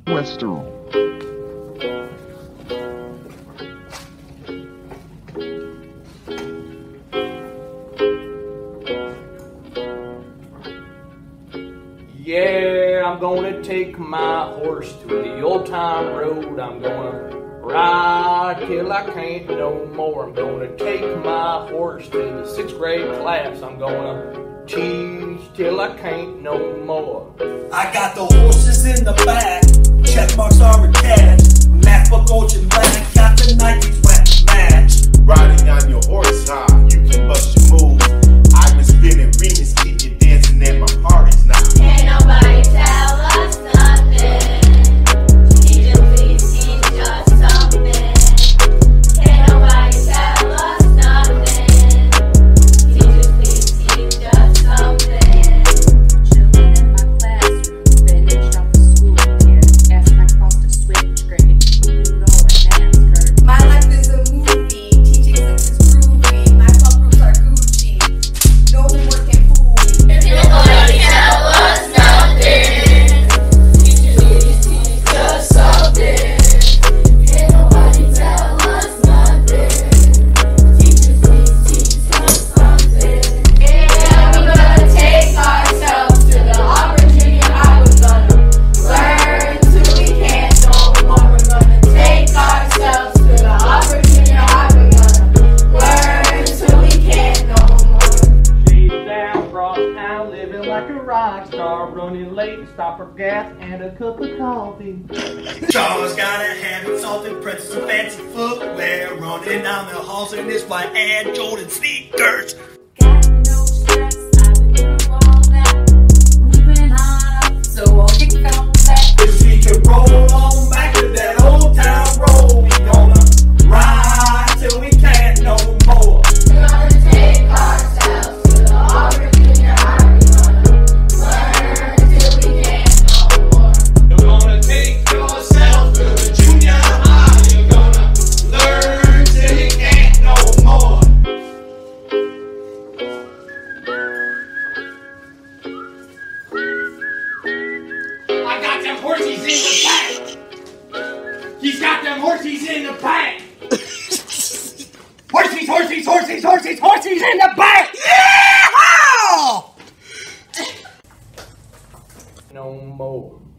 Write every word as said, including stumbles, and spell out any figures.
Western. Yeah, I'm gonna take my horse to the old town road. I'm gonna ride till I can't no more. I'm gonna take my horse to the sixth grade class. I'm gonna teach till I can't no more. I got the horses in the back, check marks are attached. Math book old and black, got the Nikes wet to match. Riding on your horse high, you can bust your moves. I've been spinning remix, keep you dancing at my parties now. Can't nobody tell us nothing. Teacher, please teach us something. Can't nobody tell us nothing. Teacher, please teach us something. Children in my classroom finished off the school year. Asked my boss to switch grades. Who can go and ask her? My life is a movie. Teaching six is groovy. My club groups are Gucci. No homework can fool me. Can't nobody tell us nothing. Teacher, please teach us something. Can't nobody tell us nothing. Teacher, please teach us something. Yeah, we're gonna take ourselves to the Upper Junior High. We're gonna learn till we can't no more. We're gonna take ourselves to the Upper Junior High. We're gonna learn till we can't no more. She's down across town, living like a rock star, running late, stop for gas and a cup of coffee. Charles got a habit, salted pretzels and fancy footwear, running down the halls in his white Air Jordan sneakers. Got no stress, I've been through all that. Moving on up, so I'll kick on back. If we can roll on back to that old town road, we gonna ride till we can't no more. We're gonna take ourselves to the Upper Junior High. We're gonna learn till we can't no more. You're gonna take yourself to the junior high. You're gonna learn till you can't no more. I got them horsies in the pack. He's got them horsies in the pack. Horsies, horsies, horsies, horsies, horsies in the back! Yeah! No more.